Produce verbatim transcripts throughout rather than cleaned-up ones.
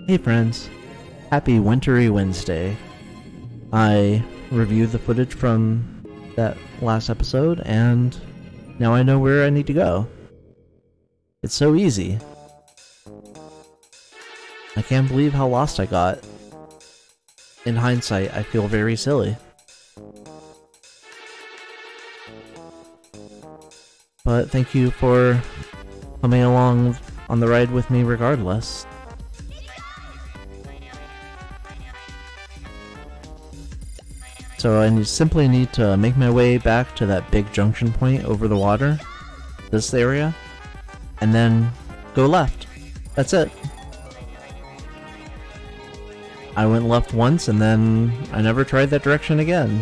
Hey friends, happy wintry Wednesday. I reviewed the footage from that last episode and now I know where I need to go. It's so easy. I can't believe how lost I got. In hindsight, I feel very silly. But thank you for coming along on the ride with me regardless. So I need, simply need to make my way back to that big junction point over the water, this area, and then go left. That's it. I went left once and then I never tried that direction again.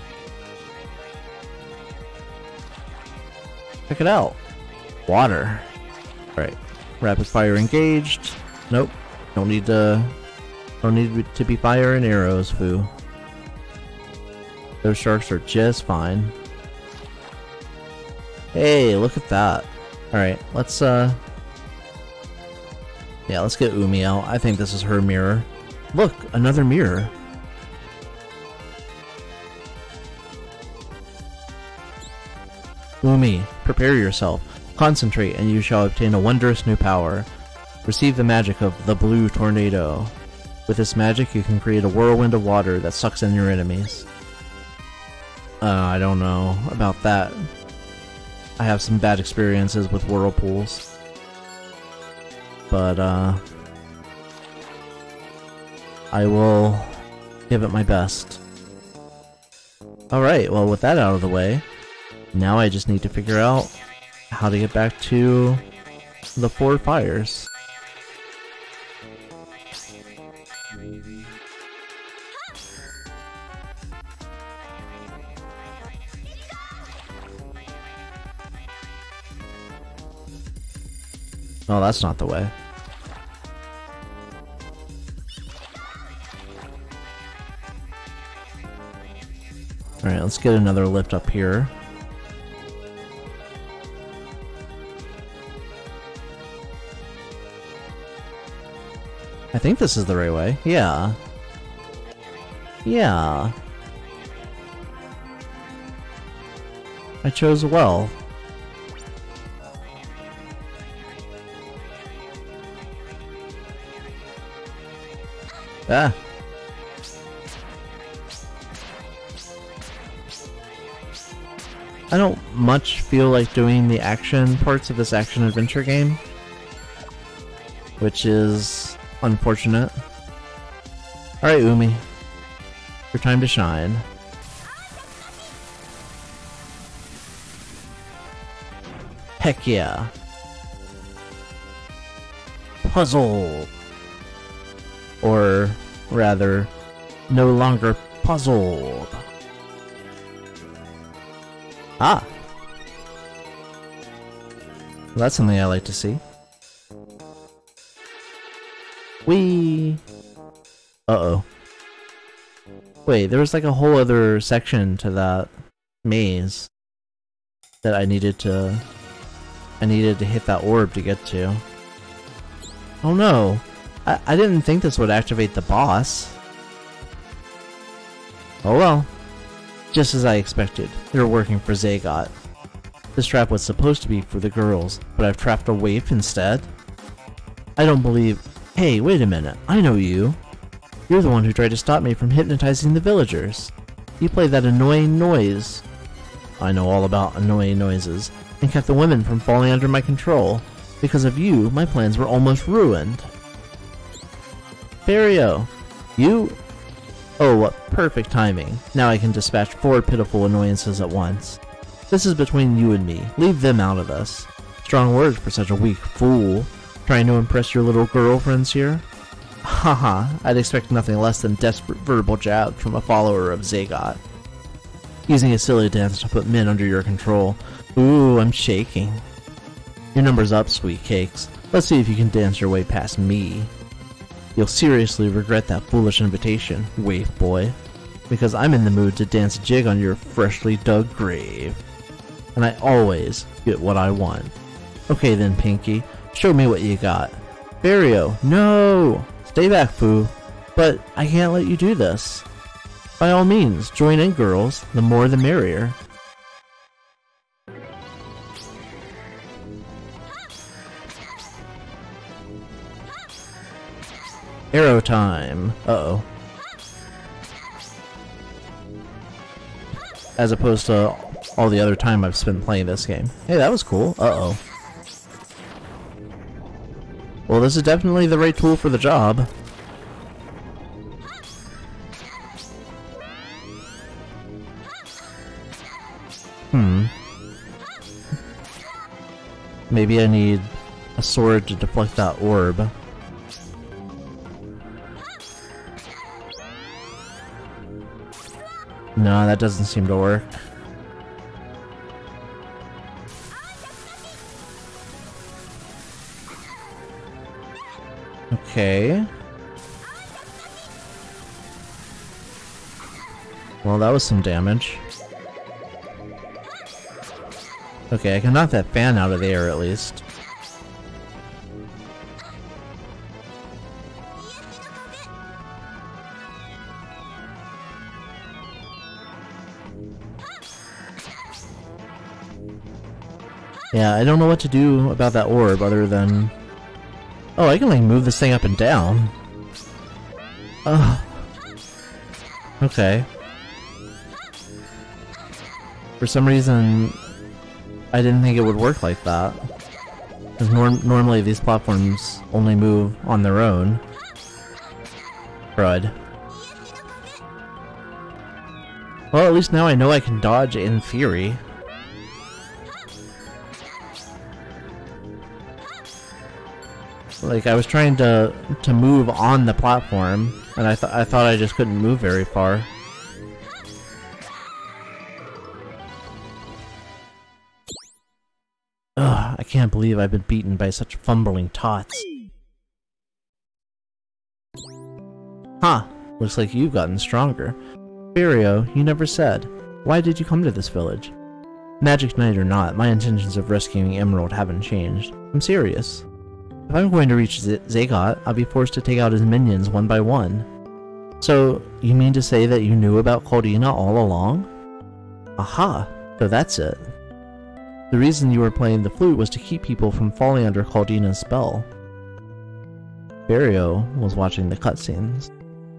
Check it out. Water. Alright. Rapid fire engaged. Nope. Don't need to don't need to be fire and arrows, foo. Those sharks are just fine. Hey, look at that. Alright, let's uh yeah, let's get Umi out. I think this is her mirror. Look, another mirror. Umi, prepare yourself. Concentrate and you shall obtain a wondrous new power. Receive the magic of the blue tornado. With this magic you can create a whirlwind of water that sucks in your enemies. Uh, I don't know about that. I have some bad experiences with whirlpools. But, uh... I will give it my best. Alright, well with that out of the way, now I just need to figure out how to get back to the four fires. Oh, that's not the way. Alright, let's get another lift up here. I think this is the right way. Yeah. Yeah. I chose well. Ah. I don't much feel like doing the action parts of this action-adventure game, which is unfortunate. Alright, Umi. Your time to shine. Heck yeah. Puzzle! Or, rather, no longer puzzled. Ah! Well, that's something I like to see. Whee! Uh-oh. Wait, there was like a whole other section to that maze that I needed to... I needed to hit that orb to get to. Oh no! I, I didn't think this would activate the boss. Oh well. Just as I expected, you're working for Zagot. This trap was supposed to be for the girls, but I've trapped a waif instead? I don't believe... Hey, wait a minute, I know you. You're the one who tried to stop me from hypnotizing the villagers. You played that annoying noise. I know all about annoying noises, and kept the women from falling under my control. Because of you, my plans were almost ruined. Barrio, you... Oh, what perfect timing. Now I can dispatch four pitiful annoyances at once. This is between you and me. Leave them out of this. Strong words for such a weak fool. Trying to impress your little girlfriends here? Haha, I'd expect nothing less than desperate verbal jabs from a follower of Zagot. Using a silly dance to put men under your control. Ooh, I'm shaking. Your number's up, sweet cakes. Let's see if you can dance your way past me. You'll seriously regret that foolish invitation, waif boy, because I'm in the mood to dance a jig on your freshly dug grave. and I always get what I want. Okay then, Pinky, show me what you got. Barrio, no! Stay back, Fu. But I can't let you do this. By all means, join in, girls. The more the merrier. Arrow time. Uh-oh. As opposed to all the other time I've spent playing this game. Hey, that was cool. Uh-oh. Well, this is definitely the right tool for the job. Hmm. Maybe I need a sword to deflect that orb. No, that doesn't seem to work. Okay. Well, that was some damage. Okay, I can knock that fan out of the air at least. Yeah, I don't know what to do about that orb other than... Oh, I can like move this thing up and down. Ugh. Okay. For some reason, I didn't think it would work like that. Because norm normally these platforms only move on their own. Crud. Well, at least now I know I can dodge in theory. Like, I was trying to to move on the platform, and I thought I thought I just couldn't move very far. Ugh, I can't believe I've been beaten by such fumbling tots. Huh, looks like you've gotten stronger. Barrio, you never said. Why did you come to this village? Magic Knight or not, my intentions of rescuing Emerald haven't changed. I'm serious. If I'm going to reach Z Zagot, I'll be forced to take out his minions one by one. So, you mean to say that you knew about Claudina all along? Aha! So that's it. The reason you were playing the flute was to keep people from falling under Claudina's spell. Barrio was watching the cutscenes.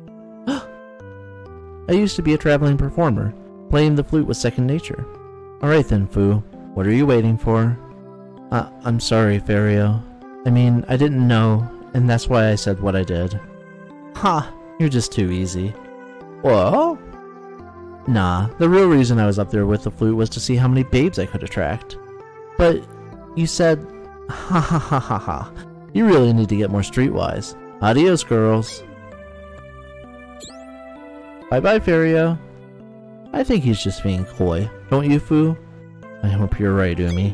I used to be a traveling performer. Playing the flute was second nature. Alright then, Fu. What are you waiting for? Uh, I'm sorry, Barrio. I mean, I didn't know, and that's why I said what I did. Ha! You're just too easy. What? Nah, the real reason I was up there with the flute was to see how many babes I could attract. But you said, ha ha ha ha ha. You really need to get more streetwise. Adios, girls. Bye bye, Fario. I think he's just being coy. Don't you, Fu? I hope you're right, Umi.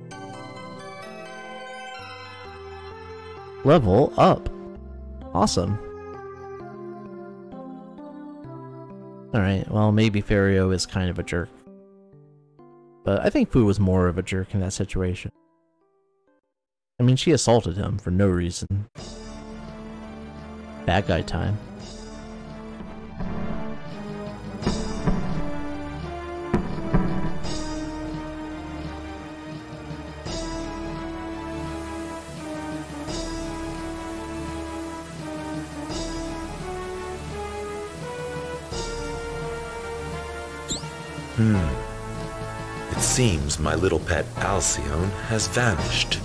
Level up. Awesome. Alright, well maybe Fario is kind of a jerk. But I think Fu was more of a jerk in that situation. I mean, she assaulted him for no reason. Bad guy time. Hmm. It seems my little pet Alcyone has vanished.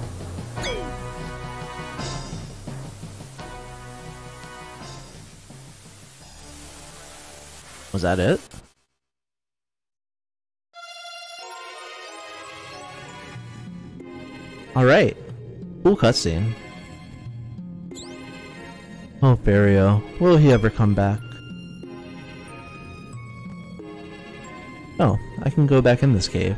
Was that it? Alright. Cool cutscene. Oh, Fario. Will he ever come back? Oh, I can go back in this cave.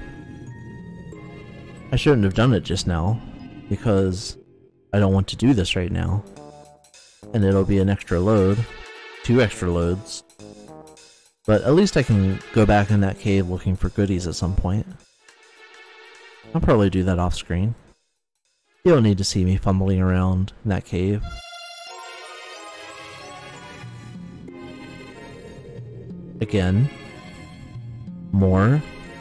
I shouldn't have done it just now, because I don't want to do this right now. And it'll be an extra load. Two extra loads. But at least I can go back in that cave looking for goodies at some point. I'll probably do that off screen. You don't need to see me fumbling around in that cave. Again. More.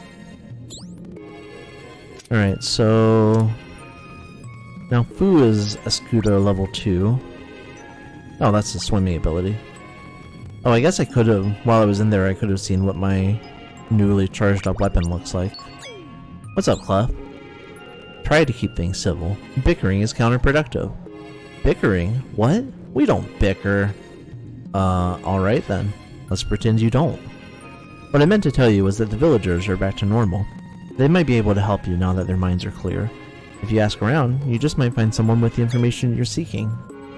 Alright, so... Now Fu is a scooter level two. Oh, that's the swimming ability. Oh, I guess I could have, while I was in there, I could have seen what my newly charged up weapon looks like. What's up, Clef? Try to keep things civil. Bickering is counterproductive. Bickering? What? We don't bicker. Uh, alright then. Let's pretend you don't. What I meant to tell you was that the villagers are back to normal. They might be able to help you now that their minds are clear. If you ask around, you just might find someone with the information you're seeking.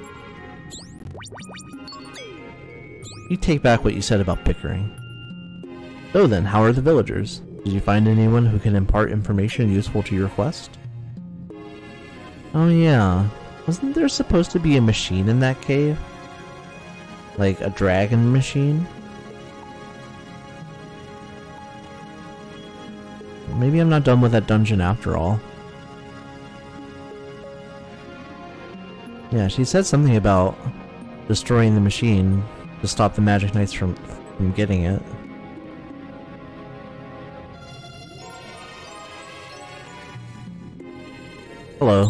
You take back what you said about bickering. So then, how are the villagers? Did you find anyone who can impart information useful to your quest? Oh yeah, wasn't there supposed to be a machine in that cave? Like a dragon machine? Maybe I'm not done with that dungeon after all. Yeah, she said something about destroying the machine to stop the Magic Knights from, from getting it. Hello.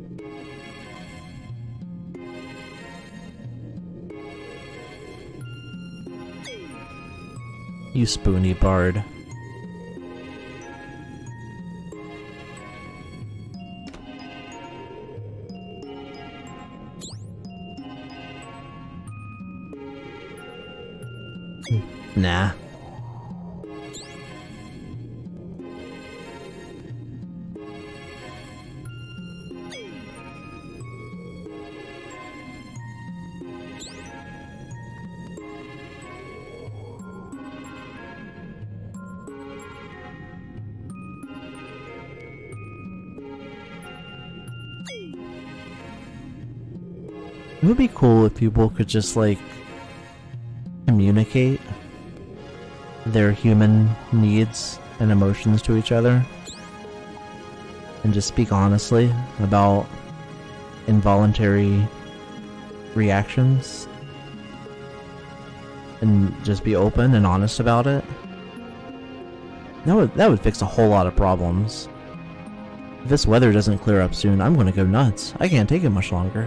You spoony bard. Nah. It would be cool if people could just, like, communicate their human needs and emotions to each other and just speak honestly about involuntary reactions and just be open and honest about it. That would, that would fix a whole lot of problems. If this weather doesn't clear up soon, I'm gonna go nuts. I can't take it much longer.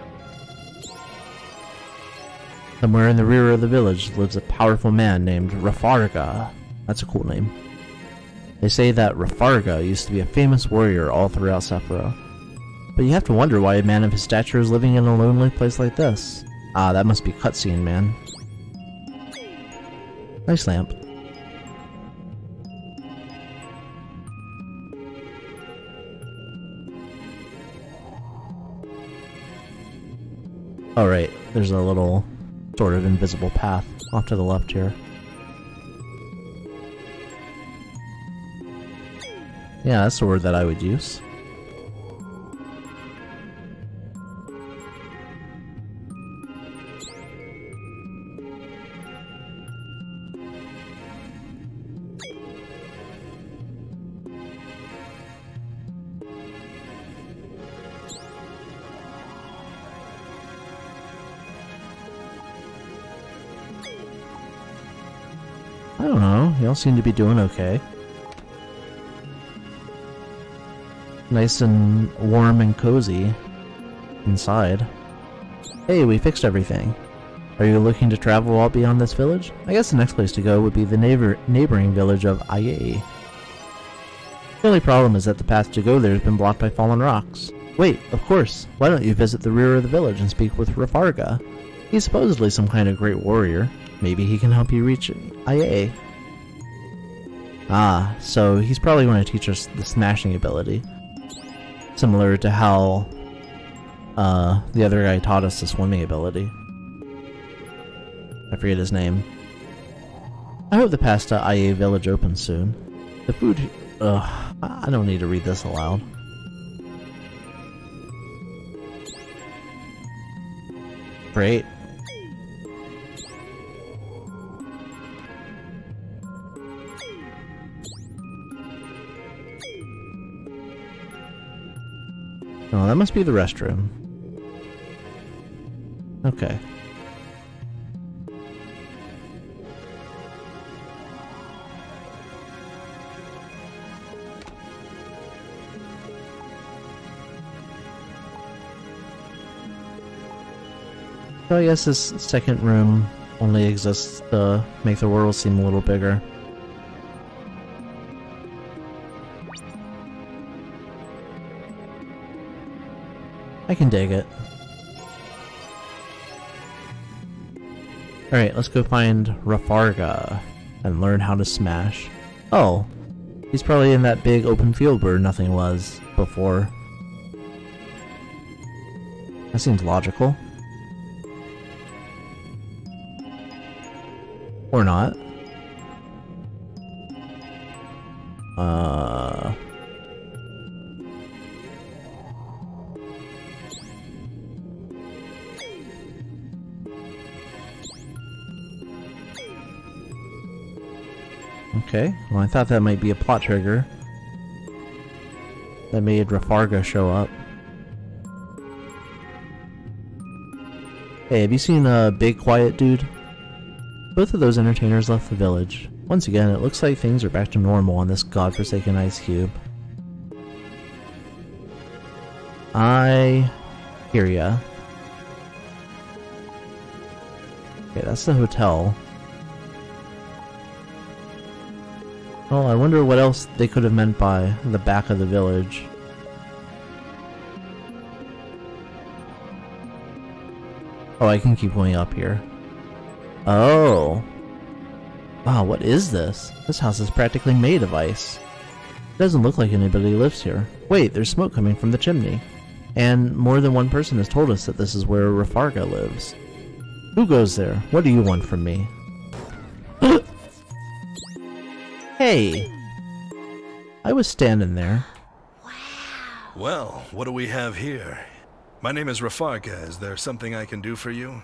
Somewhere in the rear of the village lives a powerful man named Rafarga. That's a cool name. They say that Rafarga used to be a famous warrior all throughout Sephiroth. But you have to wonder why a man of his stature is living in a lonely place like this. Ah, that must be cutscene, man. Nice lamp. Alright, there's a little sort of invisible path off to the left here. Yeah, that's the word that I would use. I don't know, y'all seem to be doing okay. Nice and warm and cozy inside. Hey, we fixed everything. Are you looking to travel all beyond this village? I guess the next place to go would be the neighbor neighboring village of Aye. The only problem is that the path to go there has been blocked by fallen rocks. Wait, of course. Why don't you visit the rear of the village and speak with Rafarga? He's supposedly some kind of great warrior. Maybe he can help you reach Aye. Ah, so he's probably going to teach us the smashing ability. Similar to how uh, the other guy taught us the swimming ability. I forget his name. I hope the path to Aye village opens soon. The food... Ugh, I don't need to read this aloud. Great. Oh, Oh, that must be the restroom. Okay. So I guess this second room only exists to make the world seem a little bigger. I can dig it. Alright, let's go find Rafarga and learn how to smash. Oh, he's probably in that big open field where nothing was before. That seems logical. Or not. Uh... Okay, well I thought that might be a plot trigger that made Rafarga show up. Hey, have you seen a big quiet dude? Both of those entertainers left the village. Once again, it looks like things are back to normal on this godforsaken ice cube. I hear ya. Okay, that's the hotel. Oh, I wonder what else they could have meant by the back of the village. Oh, I can keep going up here. Oh. Wow, what is this? This house is practically made of ice. It doesn't look like anybody lives here. Wait, there's smoke coming from the chimney. And more than one person has told us that this is where Rafarga lives. Who goes there? What do you want from me? Hey! I was standing there. Wow. Well, what do we have here? My name is Rafarga. Is there something I can do for you?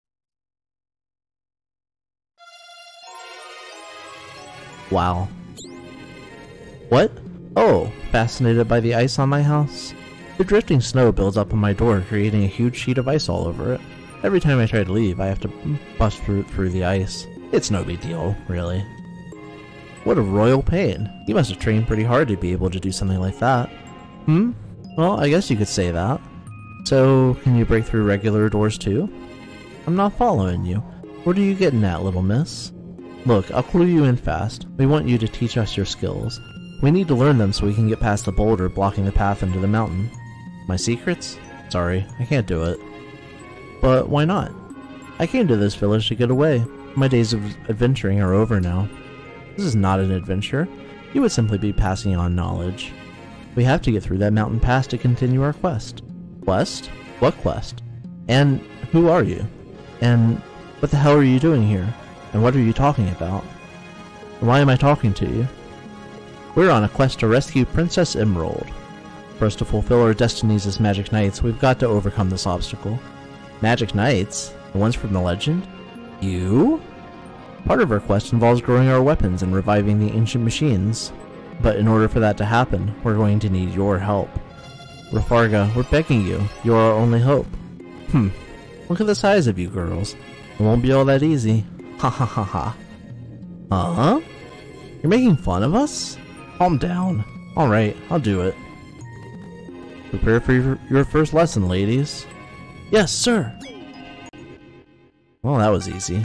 Wow. What? Oh, fascinated by the ice on my house? The drifting snow builds up on my door, creating a huge sheet of ice all over it. Every time I try to leave, I have to bust through, through the ice. It's no big deal, really. What a royal pain. You must have trained pretty hard to be able to do something like that. Hmm? Well, I guess you could say that. So, can you break through regular doors too? I'm not following you. What are you getting at, little miss? Look, I'll clue you in fast. We want you to teach us your skills. We need to learn them so we can get past the boulder blocking the path into the mountain. My secrets? Sorry, I can't do it. But why not? I came to this village to get away. My days of adventuring are over now. This is not an adventure. You would simply be passing on knowledge. We have to get through that mountain pass to continue our quest. Quest? What quest? And who are you? And what the hell are you doing here? And what are you talking about? And why am I talking to you? We're on a quest to rescue Princess Emerald. For us to fulfill our destinies as Magic Knights, we've got to overcome this obstacle. Magic Knights? The ones from the legend? You? Part of our quest involves growing our weapons and reviving the ancient machines. But in order for that to happen, we're going to need your help. Rafarga, we're begging you. You're our only hope. Hmm. Look at the size of you girls. It won't be all that easy. Ha ha ha ha. Uh-huh? You're making fun of us? Calm down. Alright, I'll do it. Prepare for your, your first lesson, ladies. Yes, sir! Well, that was easy.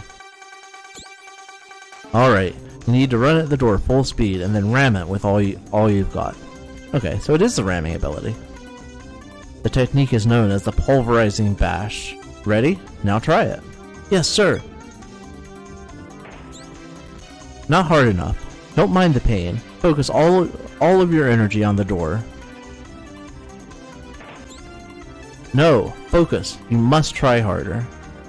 Alright, you need to run at the door full speed and then ram it with all, you, all you've got. Okay, so it is the ramming ability. The technique is known as the pulverizing bash. Ready? Now try it. Yes, sir! Not hard enough. Don't mind the pain. Focus all, all of your energy on the door. No, focus. You must try harder.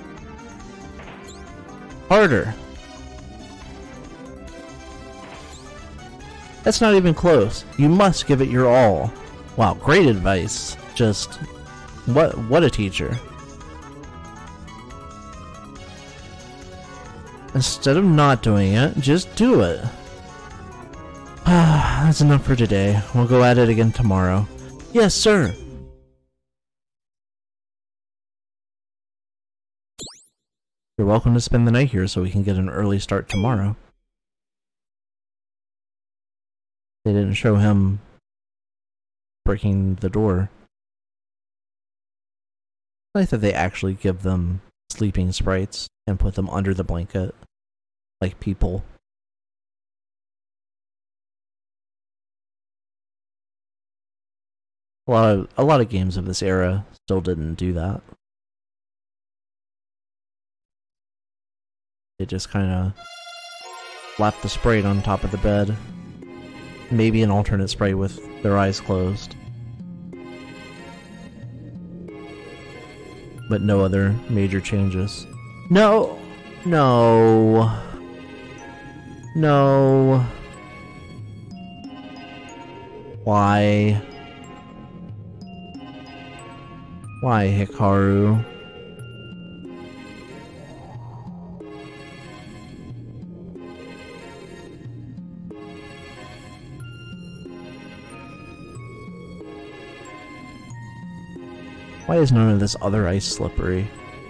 Harder. That's not even close. You must give it your all. Wow, great advice. Just, what, what a teacher. Instead of not doing it, just do it. That's enough for today. We'll go at it again tomorrow. Yes, sir. You're welcome to spend the night here so we can get an early start tomorrow. They didn't show him breaking the door. I like that they actually give them sleeping sprites and put them under the blanket, like people. A lot of a lot of games of this era still didn't do that. They just kind of slapped the sprite on top of the bed. Maybe an alternate sprite with their eyes closed. But no other major changes. No! No! No! Why? Why, Hikaru? Why is none of this other ice slippery?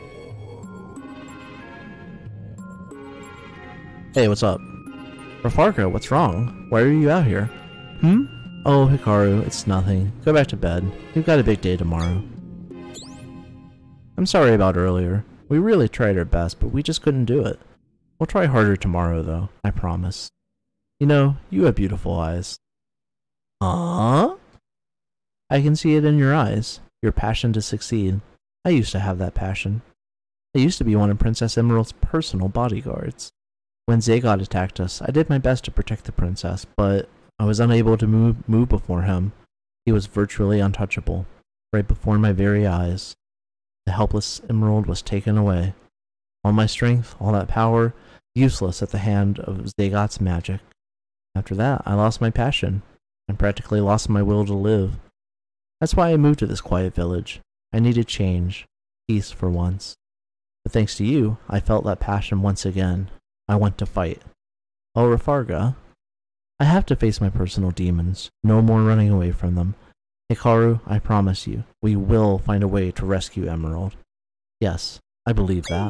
Hey, what's up? Rafarka, what's wrong? Why are you out here? Hmm? Oh, Hikaru, it's nothing. Go back to bed. You've got a big day tomorrow. I'm sorry about earlier. We really tried our best, but we just couldn't do it. We'll try harder tomorrow, though. I promise. You know, you have beautiful eyes. Aww? I can see it in your eyes. Your passion to succeed. I used to have that passion. I used to be one of Princess Emerald's personal bodyguards. When Zagot attacked us, I did my best to protect the princess, but I was unable to move, move before him. He was virtually untouchable, right before my very eyes. The helpless Emerald was taken away. All my strength, all that power, useless at the hand of Zagot's magic. After that, I lost my passion, and practically lost my will to live. That's why I moved to this quiet village. I needed change, peace for once. But thanks to you, I felt that passion once again. I want to fight. Oh, Rafarga, I have to face my personal demons. No more running away from them. Hikaru, I promise you, we will find a way to rescue Emerald. Yes, I believe that.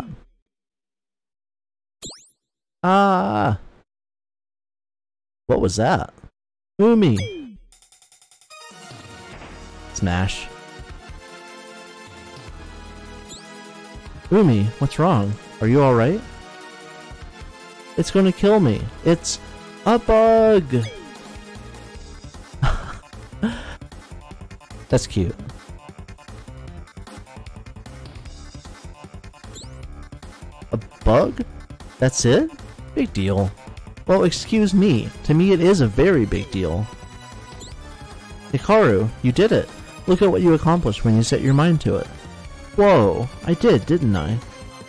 Ah! What was that? Umi! Smash. Umi, what's wrong? Are you alright? It's gonna kill me. It's a bug! That's cute. A bug? That's it? Big deal. Well, excuse me. To me it is a very big deal. Hikaru, you did it. Look at what you accomplished when you set your mind to it. Whoa, I did, didn't I?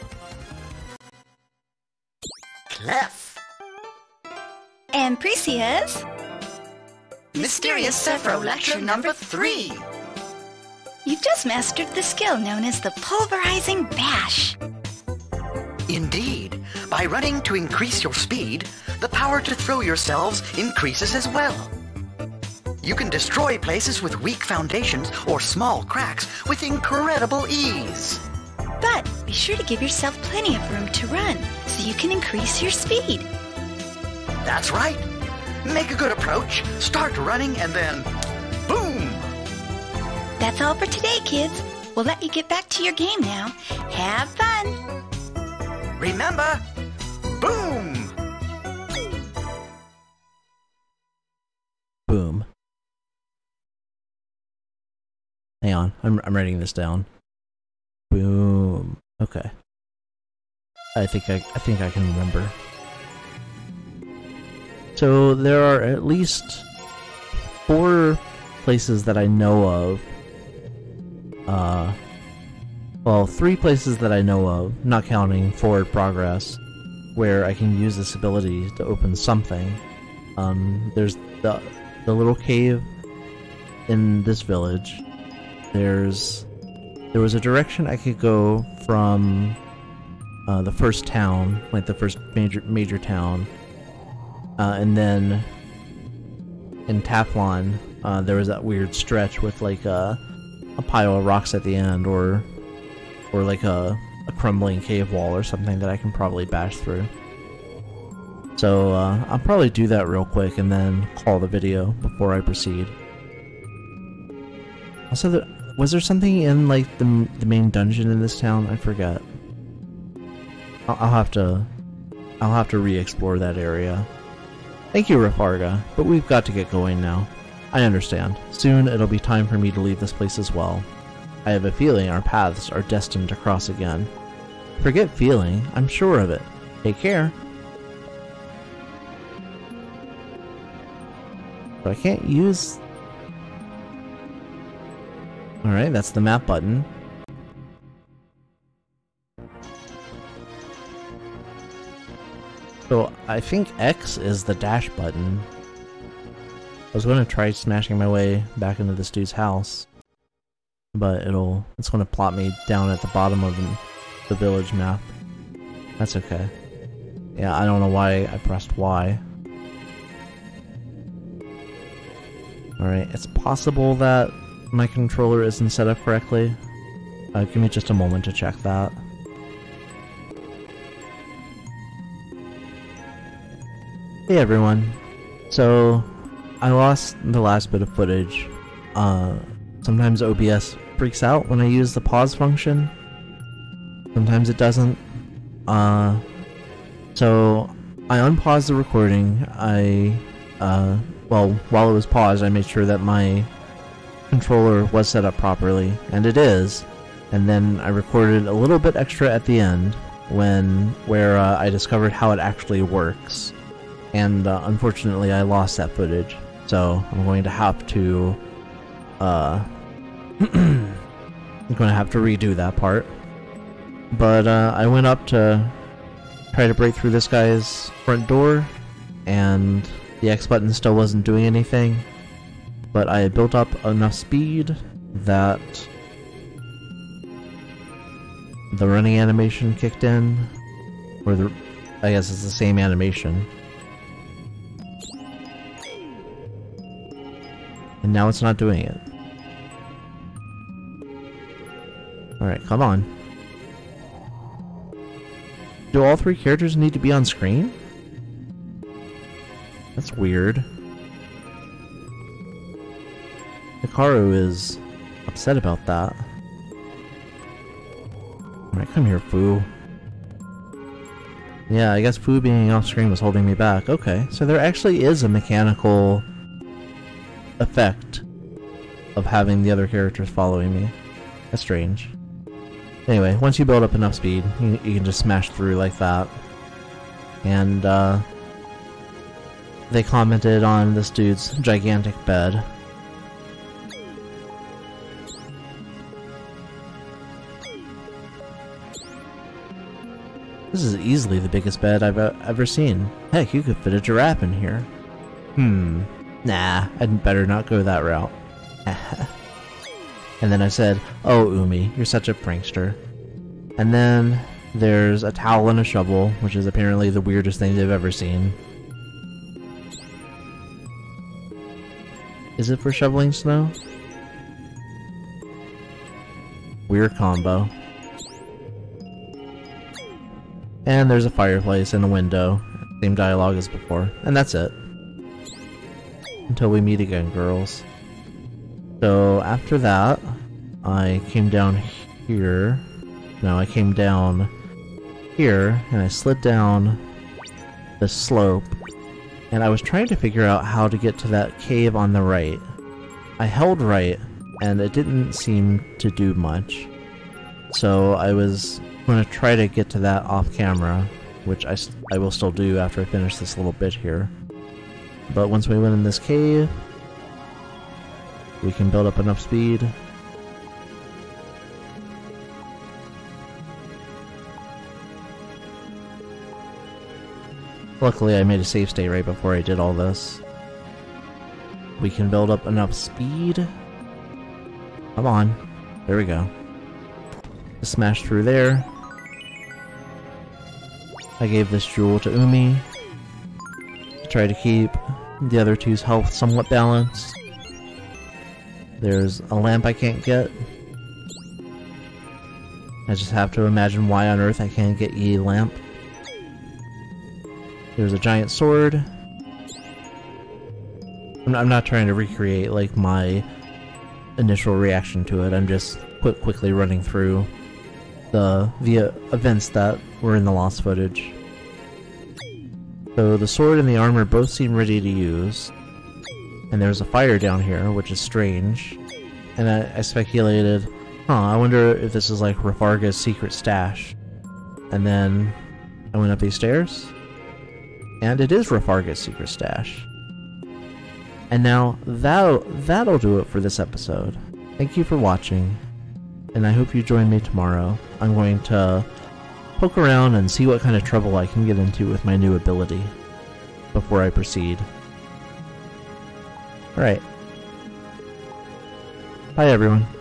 Clef. And Precious. Mysterious Sephiroth Lecture number three. You've just mastered the skill known as the Pulverizing Bash. Indeed. By running to increase your speed, the power to throw yourselves increases as well. You can destroy places with weak foundations or small cracks with incredible ease. But be sure to give yourself plenty of room to run so you can increase your speed. That's right. Make a good approach, start running, and then boom! That's all for today, kids. We'll let you get back to your game now. Have fun! Remember, boom! Boom. Hang on, I'm I'm writing this down. Boom. Okay. I think I I think I can remember. So there are at least four places that I know of. Uh, well, three places that I know of, not counting forward progress, where I can use this ability to open something. Um, there's the the little cave in this village. There's there was a direction I could go from uh, the first town, like the first major major town, uh, and then in Taflon uh, there was that weird stretch with like a a pile of rocks at the end, or or like a a crumbling cave wall or something that I can probably bash through. So uh, I'll probably do that real quick and then call the video before I proceed. Also, there, was there something in like the, the main dungeon in this town? I forget. I'll, I'll have to I'll have to re-explore that area. Thank you, Rafarga, but we've got to get going now. I understand. Soon it'll be time for me to leave this place as well. I have a feeling our paths are destined to cross again. Forget feeling, I'm sure of it. Take care. But I can't use... Alright, that's the map button. So I think X is the dash button. I was going to try smashing my way back into this dude's house, but it'll it's going to plop me down at the bottom of the, the village map. That's okay. Yeah, I don't know why I pressed Y. Alright, it's possible that my controller isn't set up correctly. Uh, give me just a moment to check that. Hey everyone. So, I lost the last bit of footage. Uh, sometimes O B S freaks out when I use the pause function. Sometimes it doesn't. Uh, so, I unpaused the recording. I, uh, well, while it was paused, I made sure that my controller was set up properly, and it is. And then I recorded a little bit extra at the end, when, where uh, I discovered how it actually works. And uh, unfortunately I lost that footage, so I'm going to have to uh I'm going to have to redo that part. But uh, I went up to try to break through this guy's front door, and the X button still wasn't doing anything, but I built up enough speed that the running animation kicked in, or the I guess it's the same animation. And now it's not doing it. Alright, come on. Do all three characters need to be on screen? That's weird. Hikaru is upset about that. Alright, come here, Fu. Yeah, I guess Fu being off screen was holding me back. Okay, so there actually is a mechanical effect of having the other characters following me. That's strange. Anyway, once you build up enough speed, you, you can just smash through like that. And, uh... they commented on this dude's gigantic bed. This is easily the biggest bed I've uh, ever seen. Heck, you could fit a giraffe in here. Hmm. Nah, I'd better not go that route. And then I said, oh Umi, you're such a prankster. And then there's a towel and a shovel, which is apparently the weirdest thing they've ever seen. Is it for shoveling snow? Weird combo. And there's a fireplace and a window. Same dialogue as before. And that's it. Until we meet again, girls. So after that, I came down here. No, I came down here, and I slid down the slope. And I was trying to figure out how to get to that cave on the right. I held right, and it didn't seem to do much. So I was going to try to get to that off camera, which I, I will still do after I finish this little bit here. But once we went in this cave, we can build up enough speed. Luckily I made a save state right before I did all this. We can build up enough speed. Come on. There we go. Just smash through there. I gave this jewel to Umi to try to keep the other two's health somewhat balanced. There's a lamp I can't get. I just have to imagine why on earth I can't get Yi Lamp. There's a giant sword. I'm not, I'm not trying to recreate like my initial reaction to it. I'm just quick, quickly running through the the events that were in the lost footage. So the sword and the armor both seem ready to use, and there's a fire down here, which is strange. And I, I speculated, huh, I wonder if this is like Rafarga's secret stash. And then I went up these stairs, and it is Rafarga's secret stash. And now that'll, that'll do it for this episode. Thank you for watching, and I hope you join me tomorrow. I'm going to poke around and see what kind of trouble I can get into with my new ability before I proceed. Alright. Bye everyone.